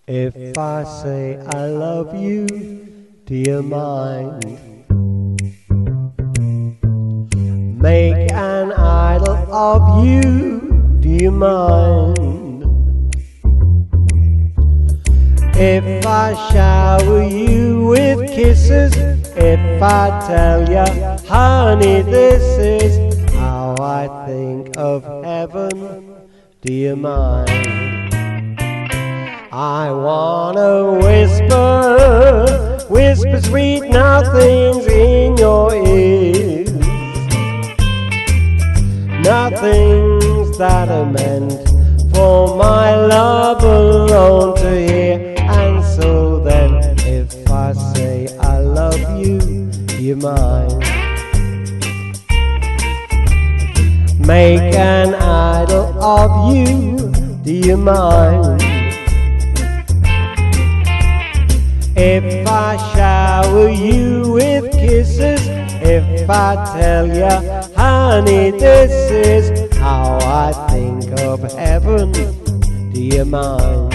If I say I love you, do you mind? Make an idol of you, do you mind? If I shower you with kisses, if I tell you, honey, this is how I think of heaven, do you mind? I wanna whisper sweet nothings in your ears, nothings that are meant for my love alone to hear. And so then, if I say I love you, do you mind? Make an idol of you, do you mind? If I shower you with kisses, if I tell you, honey, this is how I think of heaven, do you mind?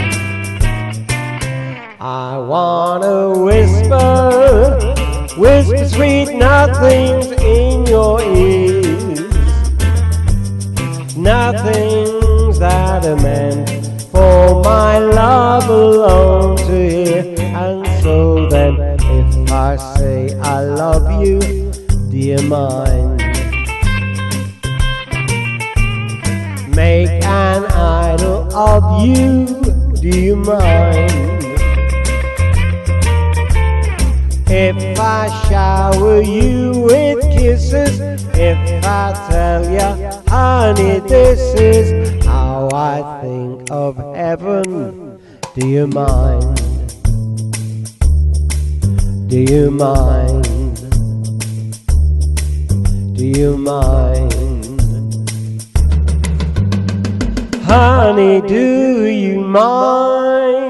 I wanna whisper sweet nothings in your ears, nothings that are meant for my love alone to hear. And so then, if I say I love you, do you mind? Make an idol of you, do you mind? If I shower you with kisses, if I tell you, honey, this is how I think of heaven, do you mind? Do you mind? Do you mind? Honey, do you mind?